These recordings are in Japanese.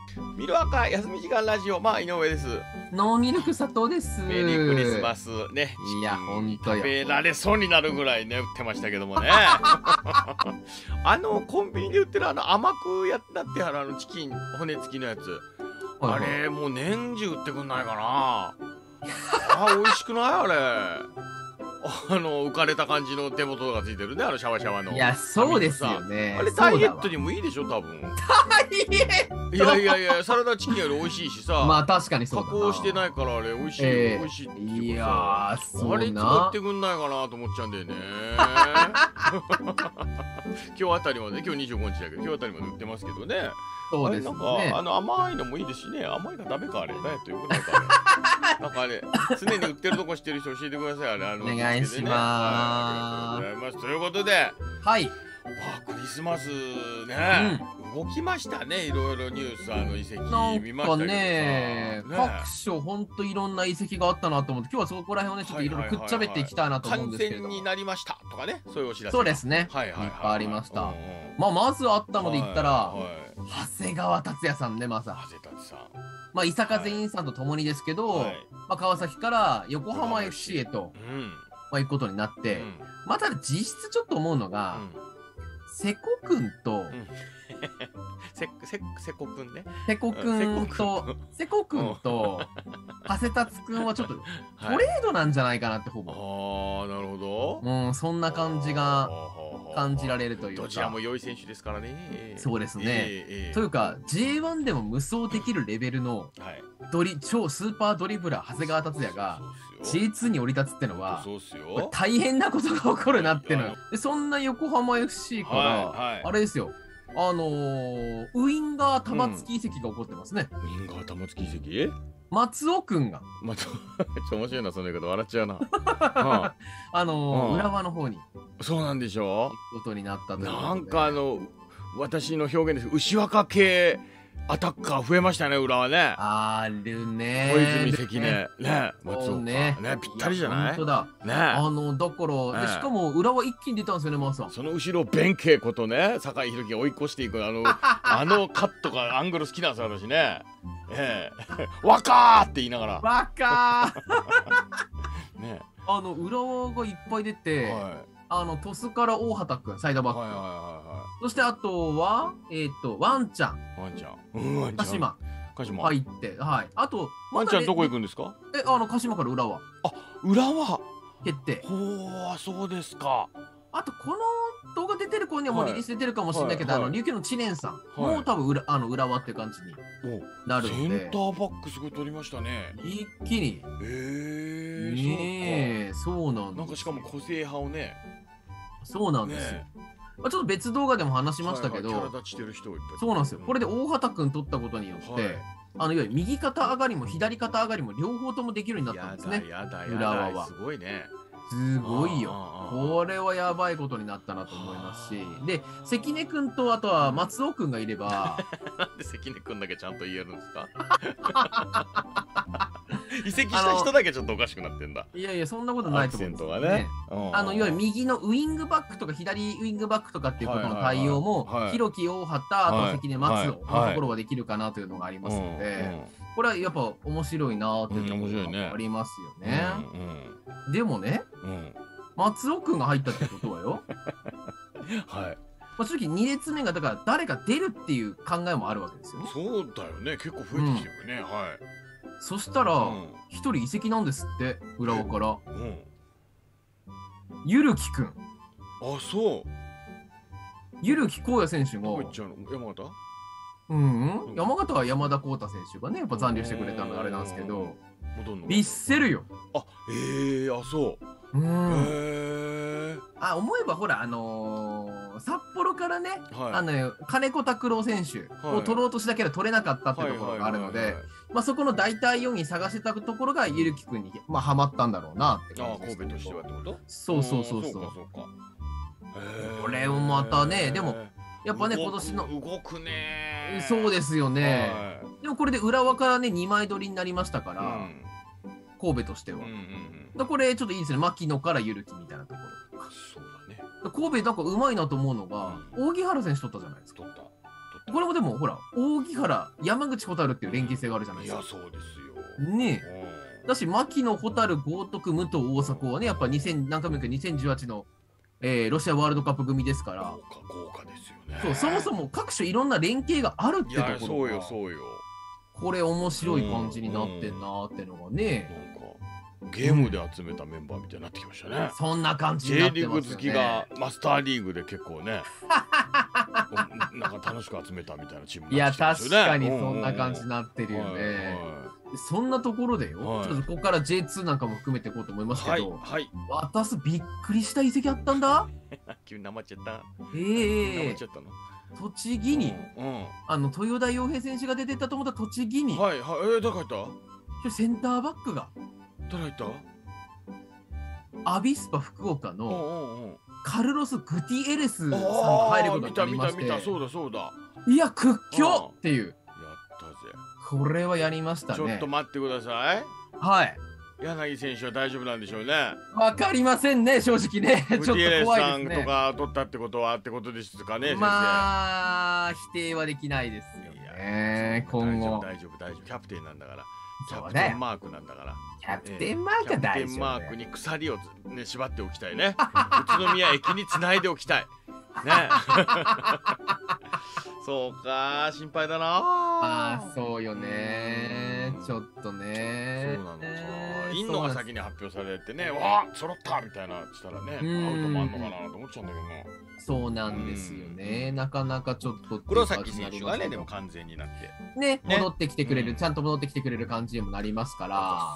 ミルアカ休み時間ラジオ、井上です。 ノーミルク佐藤です。 メリークリスマスね。 いや、ほんとよ。 食べられそうになるぐらいね、売ってましたけどもね。コンビニで売ってる甘くやってあるチキン、骨付きのやつ。あれ、もう年中売ってくんないかな。美味しくないあれ。浮かれた感じの手元がついてるね、シャワシャワの。 いや、そうですよね。 あれ、ダイエットにもいいでしょ、多分。 ダイエット。 いや、サラダチキンより美味しいしさ。 まあ、確かにそうだな。 加工してないからあれ、美味しい、美味しいって言うからさ。 いやー、そうな。 あれ作ってくんないかなと思っちゃうんだよね。今日あたりまで、今日25日だけど、今日あたりまで売ってますけどね。 そうですね。 なんか、甘いのもいいですしね。甘いのダメか、あれ。ダイエットよくないか、あれ。なんかあれ、常に売ってるとこ知ってる人教えてください、あれ。 お願いしまありがとうございます。ということで、 はい。 クリスマスね、動きましたね、いろいろニュース、遺跡見ましたけどね、各所ほんといろんな遺跡があったなと思って、今日はそこら辺をね、ちょっといろいろくっちゃべっていきたいなと思うんですけど。 完全になりましたとかね、そういうお知らせ。 そうですね。いっぱいありました。まずあったので言ったら、長谷川達也さんね、まさ。 長谷達さん。 伊佐風院さんと共にですけど、川崎から横浜 FC へと、行くことになって、ただ実質ちょっと思うのが、瀬古くんと、 瀬古くんね。 瀬古くんと、長谷達くんはちょっとトレードなんじゃないかなってほぼ。 なるほど。 そんな感じが感じられるというか。 どちらも良い選手ですからね。 そうですね。というか、J1 でも無双できるレベルの超スーパードリブラー長谷川達也が J2 に降り立つってのは大変なことが起こるなってのよ。でそんな横浜 FC からあれですよ、ウインガー玉突き移籍が起こってますね。 ウインガー玉突き移籍？ 松尾くんが。 ちょっと面白いな、そんな言い方笑っちゃうな。 浦和の方に。 そうなんでしょ？ 行くことになったということで。 なんか私の表現です。牛若系アタッカー増えましたね、浦和ね。 あるね。 小泉関根ね、松岡ね、ぴったりじゃない？ 本当だ。 ね。 だからしかも浦和一気に出たんですよね、マーさん。 その後ろ弁慶ことね、酒井宏樹が追い越していくカットがアングル好きなんですよ、私ね。若ーって言いながら。 若ー。ね。 浦和がいっぱい出て。鳥栖から大畑くん、サイドバック。そしてあとは、ワンちゃん。鹿島。入って。はい。あと、 ワンちゃんどこ行くんですか？ 鹿島から浦和。 浦和決定。 そうですか。 あと、この動画出てる子にはもうリリース出てるかもしれないけど、琉球の知念さんも多分浦和っていう感じになるので。 センターバックすごい取りましたね。 一気に。そうなんです。 なんかしかも個性派をね。 そうなんですよ。ちょっと別動画でも話しましたけど、そうなんですよ。これで大畑くん取ったことによって、いわゆる右肩上がりも左肩上がりも両方ともできるようになったんですね。浦和は。 すごいね。 すごいよ。これはやばいことになったなと思いますし、で、関根くんとあとは松尾くんがいれば、 なんで関根くんだけちゃんと言えるんですか？移籍した人だけちょっとおかしくなってんだ。 いやいや、そんなことないと思うんですよね。いわゆる右のウイングバックとか左ウイングバックとかっていうことの対応も、広木、大畑、あと関根、松尾のところはできるかなというのがありますので、これはやっぱ面白いなというところがありますよね。でもね、松尾くんが入ったってことはよ。正直2列目がだから誰か出るっていう考えもあるわけですよね。 そうだよね、結構増えてきてるね。 そしたら一人移籍なんですって、浦和から。ゆるきくん。 そう。 ゆるきこうや選手が。 山形？ 山形は山田浩太選手がね、やっぱ残留してくれたのであれなんですけど、ヴィッセルよ。 そう。 思えばほら、札幌からね、金子拓郎選手を取ろうとしたけど取れなかったっていうところがあるので、そこの代替4位探してたところがゆるきくんにハマったんだろうなって感じです。 神戸としてはってこと？ そう。これもまたね、でもやっぱね、今年の動くね。 そうですよね。でもこれで浦和からね2枚取りになりましたから、神戸としては。これちょっといいですね、牧野からゆるきみたいなところとか。神戸なんかうまいなと思うのが、扇原選手取ったじゃないですか。 これもでもほら、扇原、山口蛍っていう連携性があるじゃないですか。 いや、そうですよ。 ねえ。だし、牧野蛍、豪徳、武藤、大迫はね、やっぱ2000、何回も言うけど、2018の、ロシアワールドカップ組ですから。 豪華ですよね。 そう、そもそも各種いろんな連携があるってところが。 そうよ、そうよ。 これ面白い感じになってんなーってのがね。 ゲームで集めたメンバーみたいになってきましたね。 そんな感じになってますよね。 J リーグ好きがマスターリーグで結構ね、なんか楽しく集めたみたいなチームになってきてますよね。 いや、確かにそんな感じになってるよね。そんなところでよ、ちょっとここから J2 なんかも含めていこうと思いますけど、私びっくりした遺跡あったんだ。 急になまっちゃった。なまっちゃったの。 栃木に、豊田洋平選手が出てったと思った栃木に、 誰が入った？ センターバックが誰入った？ アビスパ福岡のカルロス・グティエレスさんが入ることになりまして、 見た、そうだそうだ。 いや、屈強っていう。 やったぜ。 これはやりましたね。 ちょっと待ってください。 はい。 柳選手は大丈夫なんでしょうね。 わかりませんね、正直ね。ちょっと怖いですね。グティエレスさんとか取ったってことはってことですかね、先生。 まあ、否定はできないですよね。今後。 大丈夫。キャプテンなんだから。キャプテンマークなんだから。 キャプテンマークは大丈夫。キャプテンマークに鎖をね縛っておきたいね。宇都宮駅につないでおきたい。ね。そうか、心配だな。 あ、そうよね。ちょっとね。 そうなのさ。インノが先に発表されてね、わあ、揃ったみたいなしたらね、アウトもあんのかなと思っちゃうんだけどな。 そうなんですよね。なかなかちょっと。 黒崎選手がね、でも完全になって。 ね、戻ってきてくれる、ちゃんと戻ってきてくれる感じにもなりますから。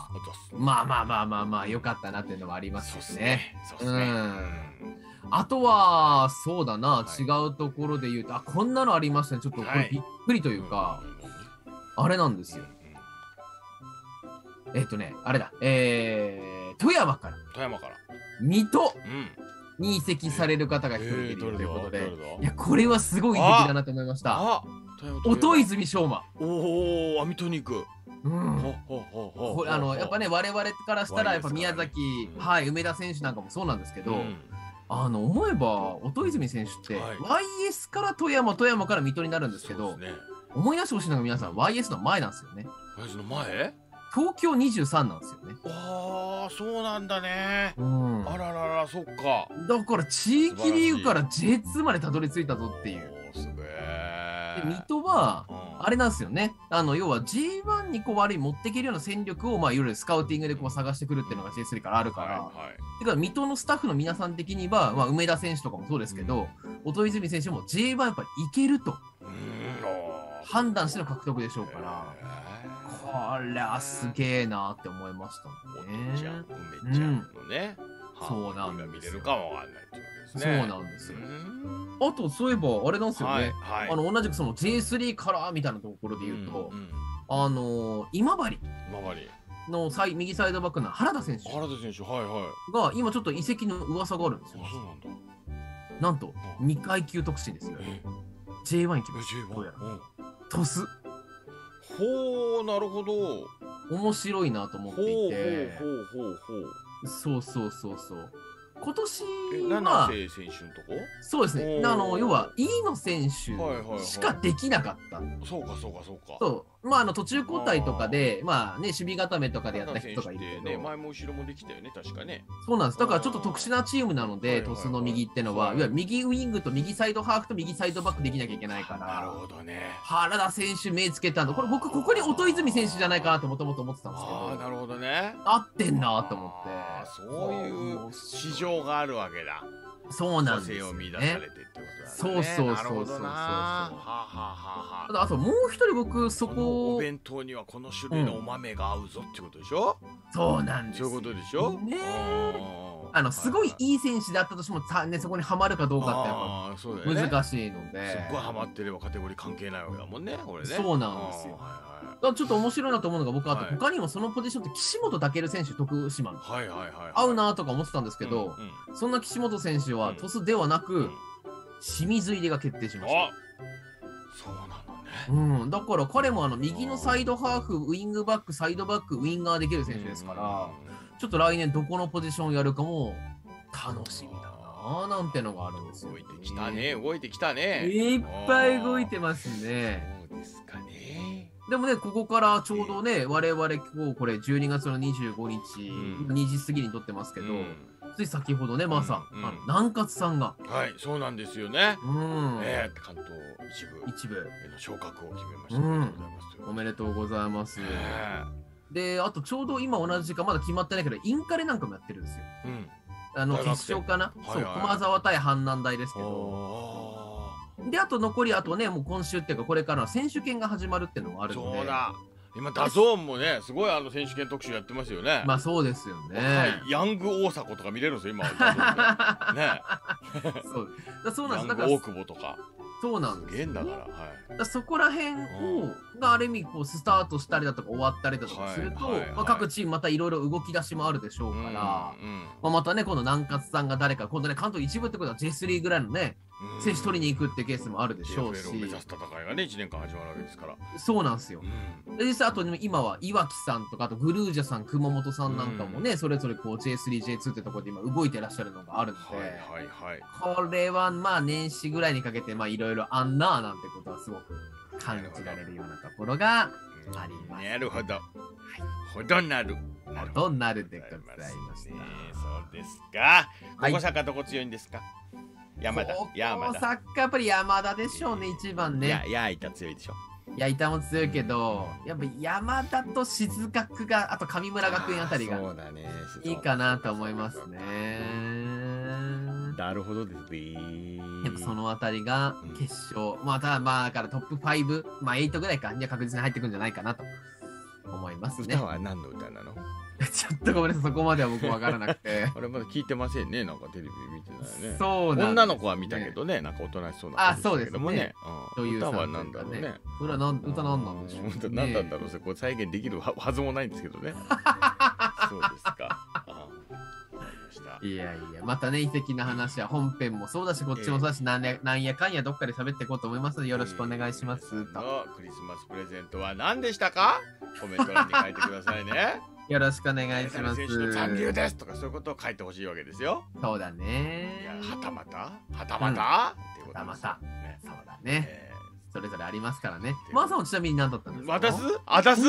まあ、よかったなっていうのはありますしね。あとは、そうだな、違うところで言うと、あ、こんなのありましたね。ちょっとこれびっくりというか、あれなんですよ。あれだ、富山から水戸に移籍される方が一人いるということで、いや、これはすごい移籍だなと思いました。音泉翔馬。 おお、水戸に行く。 これやっぱね、我々からしたらやっぱ宮崎、梅田選手なんかもそうなんですけど、思えば音泉選手って YS から富山から水戸になるんですけど、思い出してほしいのが皆さん YS の前なんですよね。 YS の前？ 東京23なんですよね。 ああ、そうなんだね。あららら、そっか。 だから地域リーグから J2 までたどり着いたぞっていう。 すげえ。 水戸はあれなんですよね。要は G1 に悪い持っていけるような戦力をいろいろスカウティングで探してくるっていうのが J3 からあるから。だから水戸のスタッフの皆さん的には、梅田選手とかもそうですけど、音泉選手も J1 やっぱりいけると判断しての獲得でしょうから。これはすげえなって思いましたね。 梅ちゃんのね、 そうなん見れるかもわかんないってことですね。 ね。 そうなんですよ。あとそういえばあれなんですよね。同じくその J3 からみたいなところで言うと、今治の右サイドバックの原田選手が今ちょっと移籍の噂があるんですよ。なんと2階級特進ですよ。J1 行きます。鳥栖。 ほう、なるほど。 面白いなと思っていて。そう。今年は七瀬選手のとこ？ そうですね。要は飯野選手しかできなかった。 そうか。 そう。途中交代とかで守備固めとかでやった人とかいるけど、 前も後ろもできたよね、確かね。 そうなんです。だからちょっと特殊なチームなので、鳥栖の右ってのはいわゆる右ウイングと右サイドハーフと右サイドバックできなきゃいけないから。 なるほどね。 原田選手目つけたの。これ僕ここに音泉選手じゃないかなともともと思ってたんですけど。 なるほどね。 合ってんなと思って。 そういう市場があるわけだ。 そうなんですよね。そう。あともう一人僕そこお弁当にはこの種類のお豆が合うぞってことでしょ。 そうなんです。 そういうことでしょ。 ね。すごいいい選手だったとしてもそこにはまるかどうかってやっぱ難しいので。 すっごいはまってればカテゴリー関係ないわけだもんね。これね。 そうなんですよ。ちょっと面白いなと思うのが僕他にもそのポジションって岸本武選手徳島の合うなとか思ってたんですけど、そんな岸本選手は鳥栖ではなく清水入りが決定しました。 そうなのね。 だから彼も右のサイドハーフウイングバックサイドバックウインガーできる選手ですから、ちょっと来年どこのポジションをやるかも楽しみだな。 ななんてのがあるんですよ。 動いてきたね、動いてきたね。 いっぱい動いてますね。 そうですかね。 でもね、ここからちょうどね、我々今日これ12月の25日、2時過ぎに撮ってますけど、つい先ほどね、まさ、南葛さんが。 はい、そうなんですよね。関東一部への昇格を決めました。 おめでとうございます。で、あとちょうど今同じ時間まだ決まってないけど、インカレなんかもやってるんですよ。決勝かな、そう、駒沢対阪南大ですけど。で、あと残り、あとね、もう今週っていうか、これからの選手権が始まるっていうのもあるので。 そうだ。今、ダゾーンもね、すごい選手権特集やってますよね。 まあ、そうですよね。 はい、ヤング大迫とか見れるんですよ、今。ね。 そうなんです。 ヤング大久保とか。 そうなんです。 すげえんだから。はい。 そこら辺がある意味こうスタートしたりだとか終わったりだとかすると、各チームまたいろいろ動き出しもあるでしょうから、またね、今度南葛さんが誰か、今度ね、関東一部ってことは J3 ぐらいのね、選手取りに行くってケースもあるでしょうし。 目指す戦いがね、1年間始まるわけですから。 そうなんですよ。で、実際あと今は岩木さんとか、あとグルージャさん、熊本さんなんかもね、それぞれこう J3、J2 ってところで今動いてらっしゃるのがあるので、これはまあ年始ぐらいにかけてまあいろいろあんななんてことはすごく感じられるようなところがあります。 なるほど。ほどなる。 ほどなるでございました。 そうですか。ここサッカーどこ強いんですか？山田。 サッカーやっぱり山田でしょうね、一番ね。 矢板強いでしょ。 矢板も強いけど、やっぱ山田と静学が、あと神村学園あたりがいいかなと思いますね。 なるほどですね。 やっぱそのあたりが決勝、またまあだからトップ5、まあ8ぐらいかには確実に入ってくるんじゃないかなと思いますね。 歌は何の歌なの？ ちょっとごめんなさい、そこまでは僕分からなくて。 あれまだ聞いてませんね、なんかテレビ見てないね。 そうなんですね。 女の子は見たけどね、なんかおとなしそうな感じだけどもね。歌は何だろうね。 歌何なんでしょう。 何なんだろう、それ再現できるはずもないんですけどね。そうですか。 いやいや、またね、遺跡な話は本編もそうだし、こっちもそうだし、なんやかんやどっかで喋っていこうと思いますので、よろしくお願いします。 クリスマスプレゼントは何でしたか？コメント欄に書いてくださいね。 よろしくお願いします。 選手の残留ですとかそういうことを書いてほしいわけですよ。 そうだね。 はたまたそうだね。それぞれありますからね。マーさんはちなみに何だったんですか？ あたす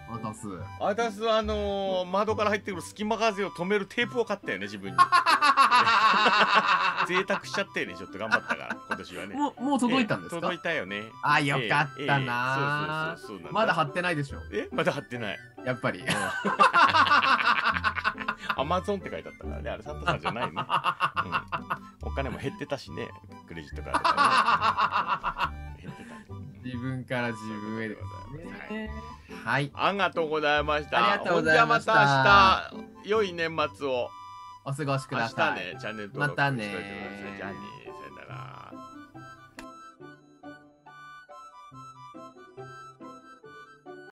窓から入ってくる隙間風を止めるテープを買ったよね、自分に。贅沢しちゃってね、ちょっと頑張ったから今年はね。 もう届いたんですか？ 届いたよね。 あ、よかったな。まだ貼ってないでしょ？ まだ貼ってない。 やっぱり。 アマゾンって書いてあったからね、あれサンタさんじゃないね。お金も減ってたしね、クレジットカードからね。減ってた。 自分から自分へでございますね。はい。 ありがとうございました。 ありがとうございました。 また明日、良い年末をお過ごしください。 明日ね、チャンネル登録またね。 じゃあね、さよなら。